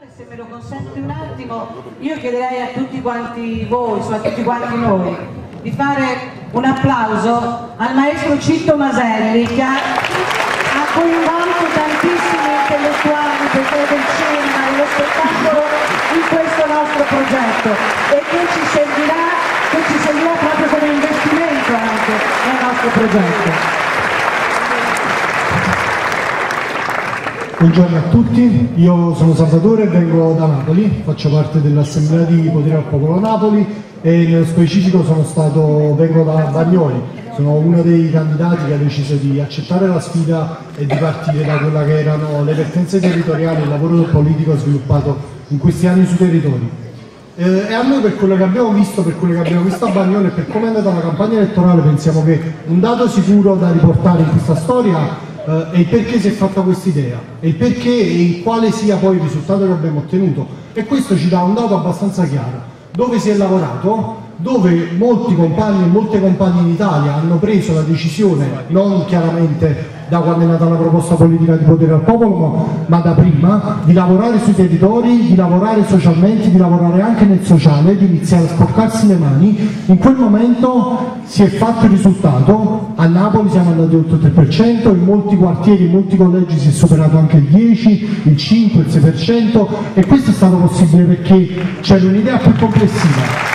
Se me lo consente un attimo, io chiederei a tutti quanti voi, a tutti quanti noi, di fare un applauso al maestro Citto Maselli, che ha coinvolto tantissimi intellettuali del cinema e dello spettacolo in questo nostro progetto e che ci servirà proprio come investimento anche nel nostro progetto. Buongiorno a tutti, io sono Salvatore, vengo da Napoli, faccio parte dell'Assemblea di Potere al Popolo Napoli e nello specifico vengo da Bagnoli, sono uno dei candidati che ha deciso di accettare la sfida e di partire da quella che erano le vertenze territoriali e il lavoro politico sviluppato in questi anni sui territori. E a noi, per quello che abbiamo visto, a Bagnoli e per come è andata la campagna elettorale, pensiamo che un dato sicuro da riportare in questa storia e il perché si è fatta questa idea, e il perché e quale sia poi il risultato che abbiamo ottenuto, e questo ci dà un dato abbastanza chiaro: dove si è lavorato, dove molti compagni e molte compagne in Italia hanno preso la decisione, non chiaramente da quando è nata la proposta politica di Potere al Popolo, ma da prima, di lavorare sui territori, di lavorare socialmente, di lavorare anche nel sociale, di iniziare a sporcarsi le mani. In quel momento si è fatto il risultato, a Napoli siamo andati oltre il 3%, in molti quartieri, in molti collegi si è superato anche il 10, il 5, il 6%, e questo è stato possibile perché c'era un'idea più complessiva.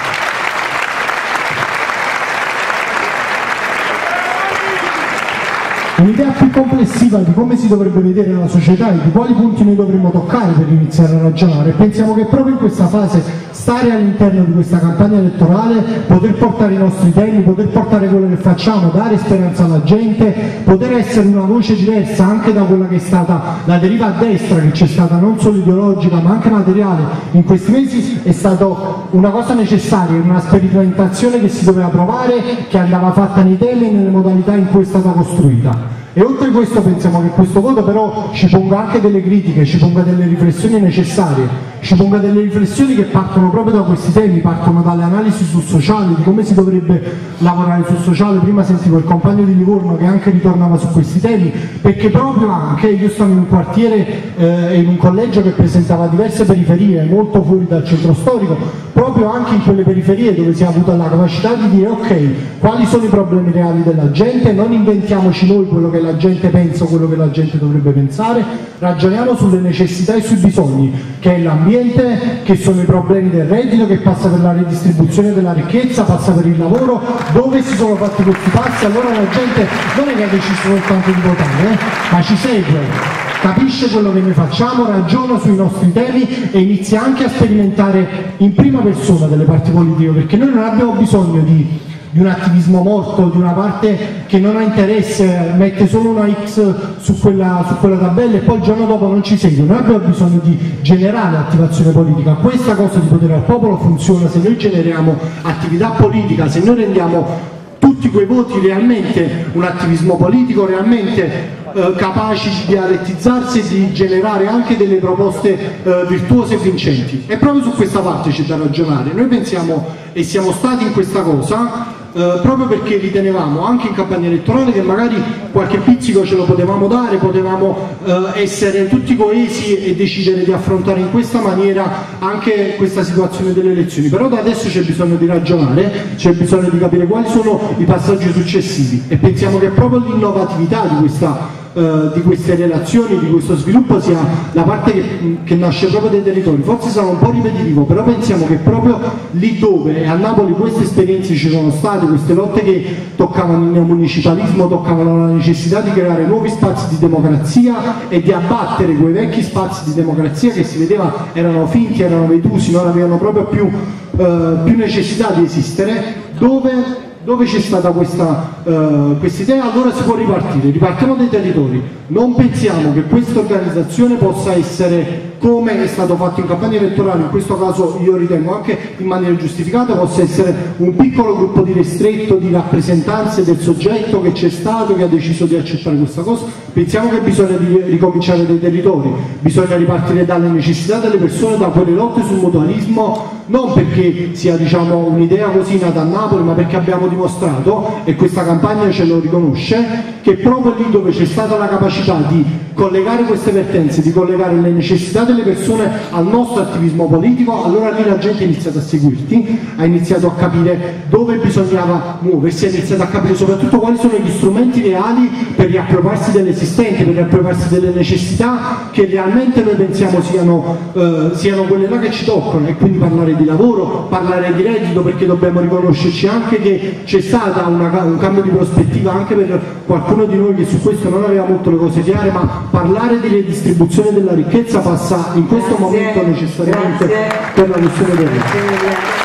Un'idea più complessiva di come si dovrebbe vedere la società e di quali punti noi dovremmo toccare per iniziare a ragionare. Pensiamo che proprio in questa fase stare all'interno di questa campagna elettorale, poter portare i nostri temi, poter portare quello che facciamo, dare speranza alla gente, poter essere una voce diversa anche da quella che è stata la deriva a destra che c'è stata, non solo ideologica ma anche materiale in questi mesi, è stato una cosa necessaria, una sperimentazione che si doveva provare, che andava fatta nei temi e nelle modalità in cui è stata costruita. E oltre a questo pensiamo che questo voto però ci ponga anche delle critiche, ci ponga delle riflessioni necessarie, ci ponga delle riflessioni che partono proprio da questi temi, partono dalle analisi sul sociale, di come si dovrebbe lavorare sul sociale. Prima sentivo il compagno di Livorno che anche ritornava su questi temi, perché proprio anche io stavo in un quartiere in un collegio che presentava diverse periferie molto fuori dal centro storico, proprio anche in quelle periferie dove si è avuta la capacità di dire ok, quali sono i problemi reali della gente, non inventiamoci noi quello che la gente pensa o quello che la gente dovrebbe pensare, ragioniamo sulle necessità e sui bisogni, che è l'ambiente, che sono i problemi del reddito, che passa per la redistribuzione della ricchezza, passa per il lavoro, dove si sono fatti questi passi. Allora la gente non è che ha deciso soltanto di votare, ma ci segue, capisce quello che noi facciamo, ragiona sui nostri temi e inizia anche a sperimentare in prima persona delle parti politiche, perché noi non abbiamo bisogno di un attivismo morto, di una parte che non ha interesse, mette solo una X su quella tabella e poi il giorno dopo non ci segue. Noi abbiamo bisogno di generare attivazione politica. Questa cosa di Potere al Popolo funziona se noi generiamo attività politica, se noi rendiamo tutti quei voti realmente un attivismo politico, realmente capaci di dialettizzarsi e di generare anche delle proposte virtuose e vincenti. E proprio su questa parte c'è da ragionare. Noi pensiamo e siamo stati in questa cosa proprio perché ritenevamo anche in campagna elettorale che magari qualche pizzico ce lo potevamo dare, potevamo essere tutti coesi e decidere di affrontare in questa maniera anche questa situazione delle elezioni. Però da adesso c'è bisogno di ragionare, c'è bisogno di capire quali sono i passaggi successivi, e pensiamo che proprio l'innovatività di queste relazioni, di questo sviluppo sia la parte che nasce proprio dai territori. Forse sarà un po' ripetitivo, però pensiamo che proprio lì dove a Napoli queste esperienze ci sono state, queste lotte che toccavano il neomunicipalismo, toccavano la necessità di creare nuovi spazi di democrazia e di abbattere quei vecchi spazi di democrazia che si vedeva erano finti, erano vetusi, non avevano proprio più necessità di esistere, dove c'è stata questa idea, allora si può ripartire. Ripartiamo dai territori. Non pensiamo che questa organizzazione possa essere, come è stato fatto in campagna elettorale, in questo caso io ritengo anche in maniera giustificata, possa essere un piccolo gruppo di ristretto di rappresentanze del soggetto che c'è stato, che ha deciso di accettare questa cosa. Pensiamo che bisogna ricominciare dai territori, bisogna ripartire dalle necessità delle persone, da quelle lotte sul mutualismo non perché sia diciamo un'idea così nata a Napoli, ma perché abbiamo dimostrato, e questa campagna ce lo riconosce, che proprio lì dove c'è stata la capacità di collegare queste vertenze, di collegare le necessità delle persone al nostro attivismo politico, allora lì la gente ha iniziato a seguirti, ha iniziato a capire dove bisognava muoversi, ha iniziato a capire soprattutto quali sono gli strumenti reali per riappropriarsi dell'esistente, per riappropriarsi delle necessità che realmente noi pensiamo siano quelle là che ci toccano, e quindi parlare di lavoro, parlare di reddito, perché dobbiamo riconoscerci anche che c'è stato un cambio di prospettiva anche per qualcuno di noi che su questo non aveva molto le cose chiare, ma parlare di redistribuzione della ricchezza passa in questo momento necessariamente per la questione del reddito.